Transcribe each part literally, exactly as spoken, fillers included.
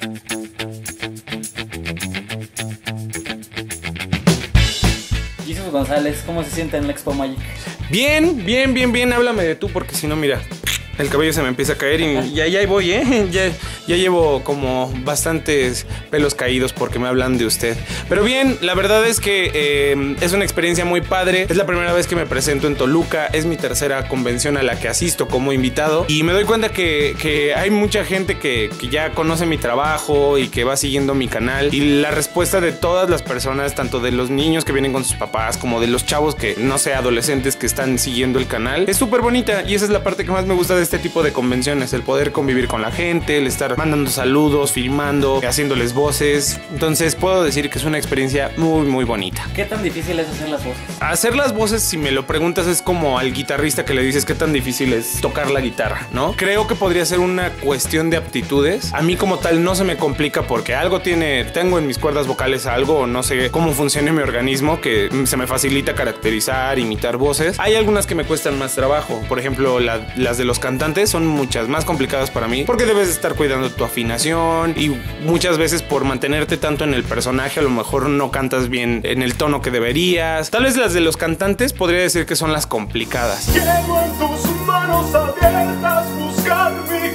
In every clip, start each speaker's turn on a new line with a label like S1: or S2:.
S1: Jesus González, ¿cómo se siente en el Expo Magic?
S2: Bien, bien, bien, bien, háblame de tú porque si no, mira, el cabello se me empieza a caer y ya, ya ahí voy, ¿eh? Ya, ya llevo como bastantes pelos caídos porque me hablan de usted. Pero bien, la verdad es que eh, es una experiencia muy padre. Es la primera vez que me presento en Toluca. Es mi tercera convención a la que asisto como invitado. Y me doy cuenta que, que hay mucha gente que, que ya conoce mi trabajo y que va siguiendo mi canal. Y la respuesta de todas las personas, tanto de los niños que vienen con sus papás como de los chavos que, no sé, adolescentes que están siguiendo el canal, es súper bonita. Y esa es la parte que más me gusta de este tipo de convenciones, el poder convivir con la gente, el estar mandando saludos, filmando, haciéndoles voces. Entonces puedo decir que es una experiencia muy muy bonita.
S1: ¿Qué tan difícil es hacer las voces?
S2: Hacer las voces, si me lo preguntas, es como al guitarrista que le dices qué tan difícil es tocar la guitarra, ¿no? Creo que podría ser una cuestión de aptitudes. A mí como tal no se me complica porque algo tiene, tengo en mis cuerdas vocales algo, no sé cómo funciona mi organismo, que se me facilita caracterizar, imitar voces. Hay algunas que me cuestan más trabajo, por ejemplo la, las de los cantantes son muchas más complicadas para mí porque debes estar cuidando tu afinación y muchas veces por mantenerte tanto en el personaje a lo mejor no cantas bien en el tono que deberías. Tal vez las de los cantantes podría decir que son las complicadas.
S3: Llevo en tus manos abiertas buscar mi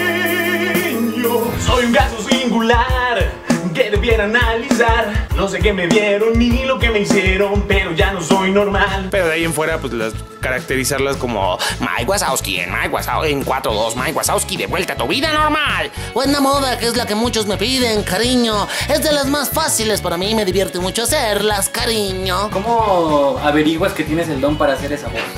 S3: cariño. Soy un caso singular que debiera analizar. No sé qué me dieron ni lo que me hicieron, pero ya no soy normal.
S2: Pero de ahí en fuera, pues las caracterizarlas como
S4: Mike Wazowski en Mike Wazowski en cuatro dos, Mike Wazowski de vuelta a tu vida normal. Buena moda, que es la que muchos me piden, cariño. Es de las más fáciles para mí, me divierte mucho hacerlas, cariño.
S1: ¿Cómo averiguas que tienes el don para hacer esa voz?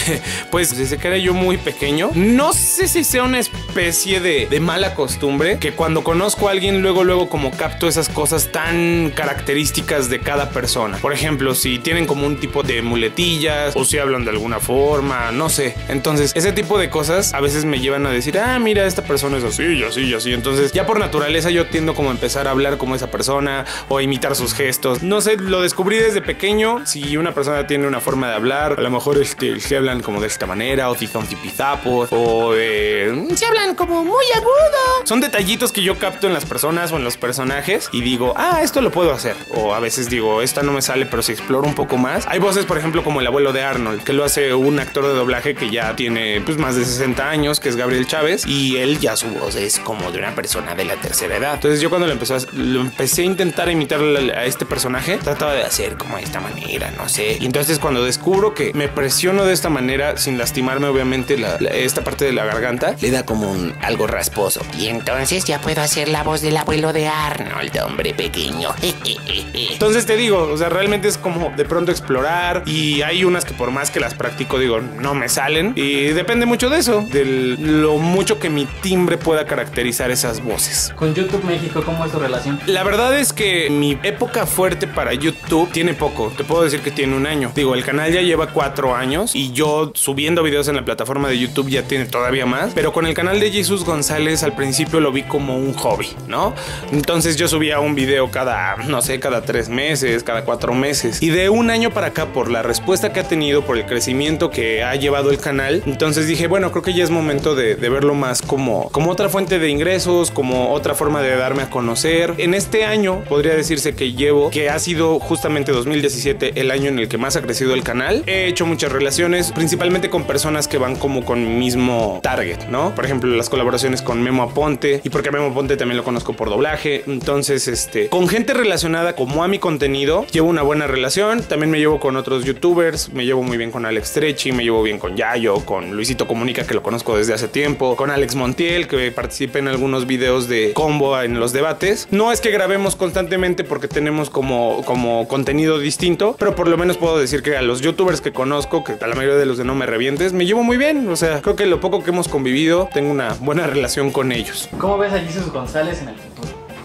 S2: Pues desde que era yo muy pequeño, no sé si sea una especie de, de mala costumbre, que cuando conozco a alguien luego luego como capto esas cosas tan características de cada persona. Por ejemplo, si tienen como un tipo de muletillas o si hablan de alguna forma, no sé. Entonces ese tipo de cosas a veces me llevan a decir, ah, mira, esta persona es así y así y así. Entonces ya por naturaleza yo tiendo como a empezar a hablar como esa persona o a imitar sus gestos. No sé, lo descubrí desde pequeño. Si una persona tiene una forma de hablar, a lo mejor este, se hablan como de esta manera, o tizón tipizapos, o eh, se hablan como muy agudo. Son detallitos que yo capto en las personas o en los personajes y digo, ah, esto lo puedo hacer. O a veces digo, esta no me sale, pero si exploro un poco más. Hay voces, por ejemplo, como el abuelo de Arnold, que lo hace un actor de doblaje que ya tiene pues más de sesenta años, que es Gabriel Chávez, y él ya su voz es como de una persona de la tercera edad. Entonces yo cuando lo, empezó a, lo empecé a intentar imitar a este personaje, trataba de hacer como de esta manera, no sé. Y entonces cuando descubro que me presiono de esta manera sin lastimarme obviamente la, la, esta parte de la garganta,
S4: le da como un algo rasposo. Y entonces ya puedo hacer la voz del abuelo de Arnold, hombre pequeño.
S2: Entonces te digo, o sea, realmente es como de pronto explorar, y hay unas que por más que las practico digo, no me salen, y depende mucho de eso, de lo mucho que mi timbre pueda caracterizar esas voces.
S1: Con YouTube México, ¿cómo es tu relación?
S2: La verdad es que mi época fuerte para YouTube tiene poco, te puedo decir que tiene un año. Digo, el canal ya lleva cuatro años y yo subiendo videos en la plataforma de YouTube ya tiene todavía más, pero con el canal de Jesus González al principio lo vi como un hobby, ¿no? Entonces yo subía un video cada, no sé, cada tres meses, cada cuatro meses, y de un año para acá, por la respuesta que ha tenido, por el crecimiento que ha llevado el canal, entonces dije, bueno, creo que ya es momento de, de verlo más como, como otra fuente de ingresos, como otra forma de darme a conocer. En este año podría decirse que llevo, que ha sido justamente dos mil diecisiete el año en el que más ha crecido el canal. He hecho muchas relaciones, principalmente con personas que van como con mi mismo target, ¿no? Por ejemplo, las colaboraciones con Memo Aponte, y porque Memo Aponte también lo conozco por doblaje. Entonces, este, con gente relacionada como a mi contenido, llevo una buena relación. También me llevo con otros youtubers, me llevo muy bien con Alex Trechi, me llevo bien con Yayo, con Luisito Comunica, que lo conozco desde hace tiempo, con Alex Montiel, que participa en algunos videos de combo en los debates. No es que grabemos constantemente porque tenemos como, como contenido distinto, pero por lo menos puedo decir que a los youtubers que conozco, que a la mayoría de los de No Me Revientes, me llevo muy bien. O sea, creo que lo poco que hemos convivido, tengo una buena relación con ellos.
S1: ¿Cómo ves a Jesus González en el futuro?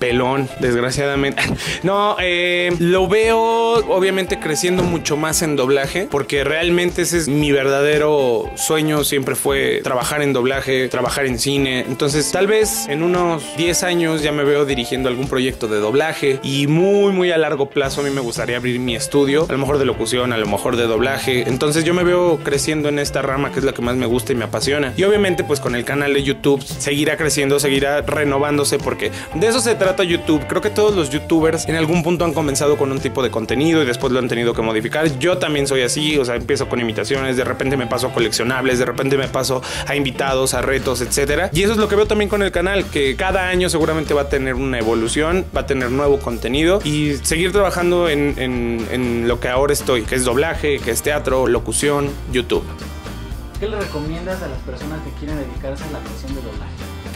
S2: pelón, desgraciadamente. No, eh, lo veo obviamente creciendo mucho más en doblaje, porque realmente ese es mi verdadero sueño, siempre fue trabajar en doblaje, trabajar en cine. Entonces tal vez en unos diez años ya me veo dirigiendo algún proyecto de doblaje, y muy muy a largo plazo a mí me gustaría abrir mi estudio, a lo mejor de locución, a lo mejor de doblaje. Entonces yo me veo creciendo en esta rama, que es la que más me gusta y me apasiona. Y obviamente pues con el canal de YouTube seguirá creciendo, seguirá renovándose, porque de eso se trata YouTube. Creo que todos los youtubers en algún punto han comenzado con un tipo de contenido y después lo han tenido que modificar. Yo también soy así, o sea, empiezo con imitaciones, de repente me paso a coleccionables, de repente me paso a invitados, a retos, etcétera. Y eso es lo que veo también con el canal, que cada año seguramente va a tener una evolución, va a tener nuevo contenido y seguir trabajando en, en, en lo que ahora estoy, que es doblaje, que es teatro, locución, YouTube.
S1: ¿Qué le recomiendas a las personas que quieren dedicarse a la actuación de doblaje?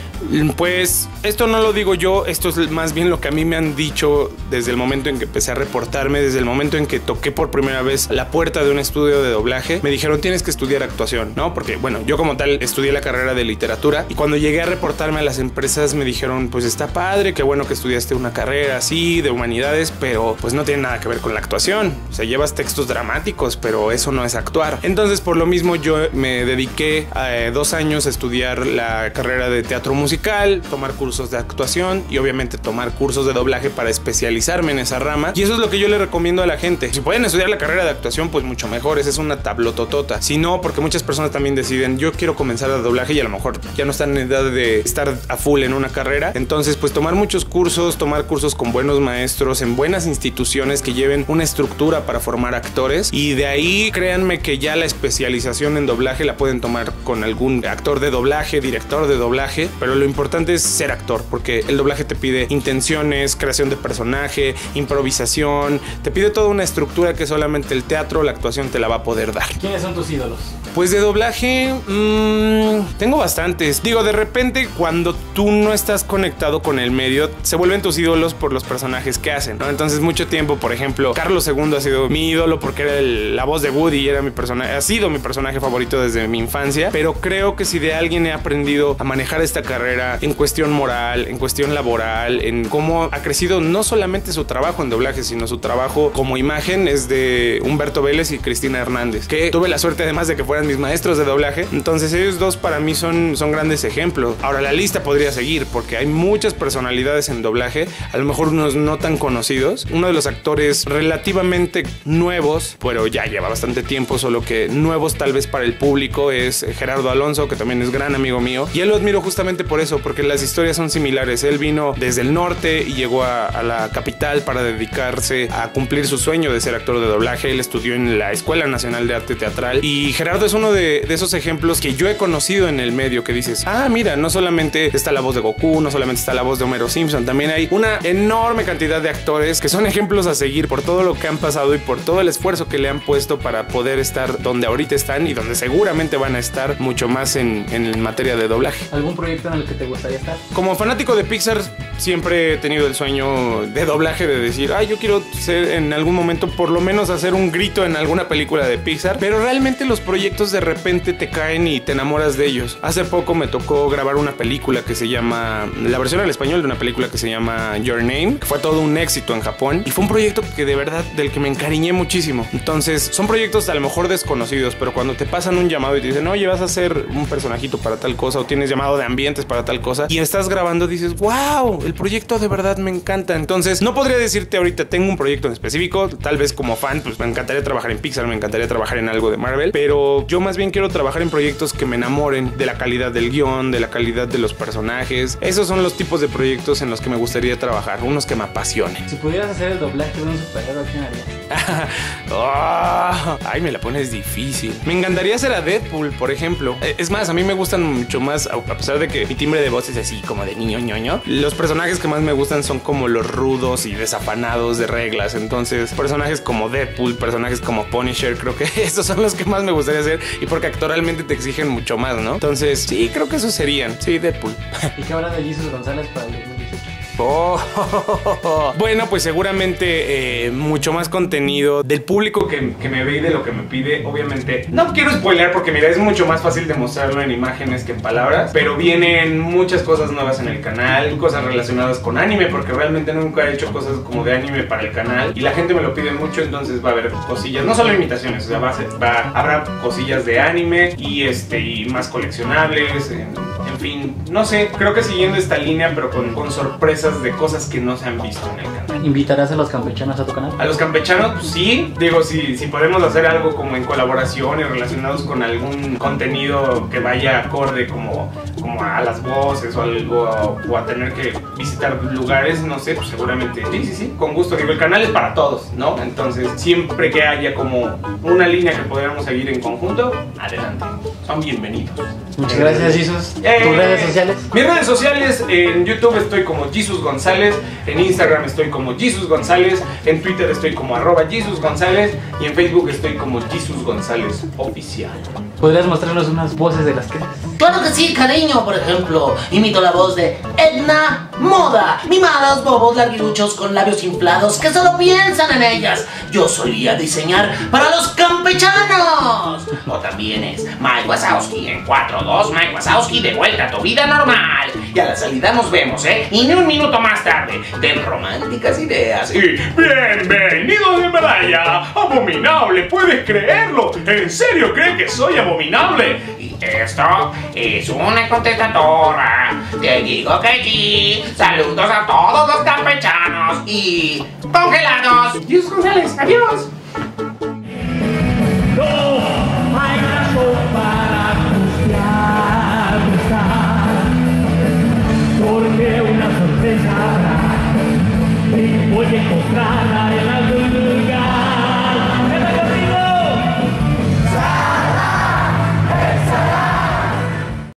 S2: Pues esto no lo digo yo, esto es más bien lo que a mí me han dicho desde el momento en que empecé a reportarme, desde el momento en que toqué por primera vez la puerta de un estudio de doblaje. Me dijeron, tienes que estudiar actuación, ¿no? Porque bueno, yo como tal estudié la carrera de literatura, y cuando llegué a reportarme a las empresas me dijeron, pues está padre, qué bueno que estudiaste una carrera así de humanidades, pero pues no tiene nada que ver con la actuación. O sea, llevas textos dramáticos, pero eso no es actuar. Entonces por lo mismo yo me dediqué a eh, dos años a estudiar la carrera de teatro musical, musical, tomar cursos de actuación y obviamente tomar cursos de doblaje para especializarme en esa rama. Y eso es lo que yo le recomiendo a la gente. Si pueden estudiar la carrera de actuación, pues mucho mejor, esa es una tablototota. Si no, porque muchas personas también deciden, yo quiero comenzar a doblaje y a lo mejor ya no están en edad de estar a full en una carrera. Entonces, pues tomar muchos cursos, tomar cursos con buenos maestros, en buenas instituciones que lleven una estructura para formar actores, y de ahí créanme que ya la especialización en doblaje la pueden tomar con algún actor de doblaje, director de doblaje, pero lo importante es ser actor, porque el doblaje te pide intenciones, creación de personaje, improvisación, te pide toda una estructura que solamente el teatro, la actuación te la va a poder dar.
S1: ¿Quiénes son tus ídolos?
S2: Pues de doblaje, mmm, tengo bastantes. Digo, de repente cuando tú no estás conectado con el medio, se vuelven tus ídolos por los personajes que hacen, ¿no? Entonces mucho tiempo, por ejemplo, Carlos segundo ha sido mi ídolo porque era el, la voz de Woody, era mi personaje, ha sido mi personaje favorito desde mi infancia, pero creo que si de alguien he aprendido a manejar esta carrera en cuestión moral, en cuestión laboral, en cómo ha crecido no solamente su trabajo en doblaje, sino su trabajo como imagen, es de Humberto Vélez y Cristina Hernández, que tuve la suerte además de que fueran mis maestros de doblaje. Entonces ellos dos para mí son, son grandes ejemplos. Ahora la lista podría seguir porque hay muchas personalidades en doblaje, a lo mejor unos no tan conocidos. Uno de los actores relativamente nuevos, pero ya lleva bastante tiempo, solo que nuevos tal vez para el público, es Gerardo Alonso, que también es gran amigo mío, y él lo admiro justamente por eso, porque las historias son similares. Él vino desde el norte y llegó a, a la capital para dedicarse a cumplir su sueño de ser actor de doblaje. Él estudió en la Escuela Nacional de Arte Teatral, y Gerardo es uno de, de esos ejemplos que yo he conocido en el medio, que dices, ah, mira, no solamente está la voz de Goku, no solamente está la voz de Homero Simpson, también hay una enorme cantidad de actores que son ejemplos a seguir por todo lo que han pasado y por todo el esfuerzo que le han puesto para poder estar donde ahorita están y donde seguramente van a estar mucho más en, en materia de doblaje.
S1: ¿Algún proyecto en el que te gustaría estar?
S2: Como fanático de Pixar, siempre he tenido el sueño de doblaje, de decir, ay, yo quiero ser en algún momento, por lo menos hacer un grito en alguna película de Pixar, pero realmente los proyectos de repente te caen y te enamoras de ellos. Hace poco me tocó grabar una película que se llama, la versión al español de una película que se llama Your Name, que fue todo un éxito en Japón, y fue un proyecto que de verdad, del que me encariñé muchísimo. Entonces, son proyectos a lo mejor desconocidos, pero cuando te pasan un llamado y te dicen, oye, vas a hacer un personajito para tal cosa, o tienes llamado de ambientes para tal cosa, y estás grabando, dices, wow, el proyecto de verdad me encanta. Entonces, no podría decirte ahorita tengo un proyecto en específico, tal vez como fan, pues me encantaría trabajar en Pixar, me encantaría trabajar en algo de Marvel, pero yo más bien quiero trabajar en proyectos que me enamoren de la calidad del guión, de la calidad de los personajes. Esos son los tipos de proyectos en los que me gustaría trabajar, unos que me apasionen.
S1: Si pudieras hacer el doblaje de un superhéroe, ¿quién harías?
S2: Oh, ay, me la pones difícil. Me encantaría hacer a Deadpool, por ejemplo. Es más, a mí me gustan mucho más, a pesar de que mi timbre de voz es así como de niño ñoño, los personajes que más me gustan son como los rudos y desafanados de reglas. Entonces, personajes como Deadpool, personajes como Punisher, creo que esos son los que más me gustaría hacer, y porque actoralmente te exigen mucho más, ¿no? Entonces, sí, creo que esos serían. Sí, Deadpool.
S1: ¿Y qué habrá de Jesus González para el dos mil dieciocho?
S2: Oh, bueno, pues seguramente eh, mucho más contenido del público que, que me ve y de lo que me pide. Obviamente no quiero spoilear porque mira, es mucho más fácil demostrarlo en imágenes que en palabras, pero vienen muchas cosas nuevas en el canal, cosas relacionadas con anime, porque realmente nunca he hecho cosas como de anime para el canal y la gente me lo pide mucho, entonces va a haber cosillas, no solo imitaciones, o sea, va a ser, va, habrá cosillas de anime y, este, y más coleccionables, en, en fin, no sé, creo que siguiendo esta línea, pero con, con sorpresas de cosas que no se han visto en el canal.
S1: ¿Invitarás a los campechanos a tu canal?
S2: A los campechanos, pues sí, digo, si, si podemos hacer algo como en colaboración y relacionados con algún contenido que vaya acorde como, como a las voces o, algo, o a tener que visitar lugares, no sé, pues seguramente, sí, sí, sí, con gusto. Digo, el canal es para todos, ¿no? Entonces, siempre que haya como una línea que podamos seguir en conjunto, adelante, son bienvenidos.
S1: Muchas gracias, Jesus.
S2: Eh,
S1: ¿Tus redes sociales?
S2: Mis redes sociales, en YouTube estoy como Jesus González, en Instagram estoy como Jesus González, en Twitter estoy como arroba Jesus González y en Facebook estoy como Jesus González Oficial.
S1: ¿Podrías mostrarnos unas voces de las que...
S4: Claro que sí, cariño. Por ejemplo, imito la voz de Edna Moda. Mimados bobos larguiruchos con labios inflados que solo piensan en ellas. Yo solía diseñar para los campechanos. O también es Mike Wazowski en cuatro dos, Mike Wazowski de vuelta a tu vida normal. Y a la salida nos vemos, ¿eh? Y ni un minuto más tarde, ten románticas ideas.
S3: Y bienvenido de medalla. Abominable, ¿puedes creerlo? ¿En serio cree que soy abominable?
S4: Y esto es una contestadora. Te digo que sí. Saludos a todos los campechanos y congelados.
S2: Jesus González, adiós.
S3: No hay razón para angustiar, porque una sorpresa habrá y voy a encontrarla en la